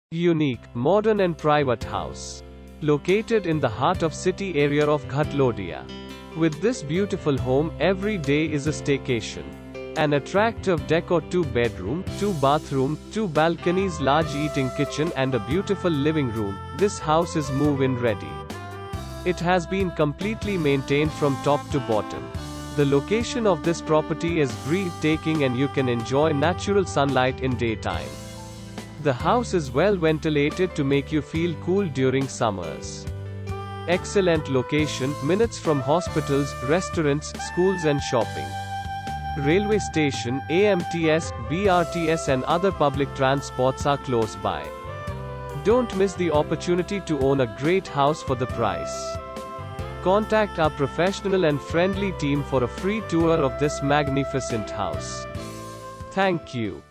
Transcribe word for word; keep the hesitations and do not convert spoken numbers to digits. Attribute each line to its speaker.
Speaker 1: Unique, modern and private house. Located in the heart of city area of Ghatlodia. With this beautiful home, every day is a staycation. An attractive decor, two bedroom, two bathroom, two balconies, large eating kitchen and a beautiful living room. This house is move-in ready. It has been completely maintained from top to bottom. The location of this property is breathtaking and you can enjoy natural sunlight in daytime. The house is well ventilated to make you feel cool during summers. Excellent location, minutes from hospitals, restaurants, schools and shopping. Railway station, A M T S, B R T S and other public transports are close by. Don't miss the opportunity to own a great house for the price. Contact our professional and friendly team for a free tour of this magnificent house. Thank you.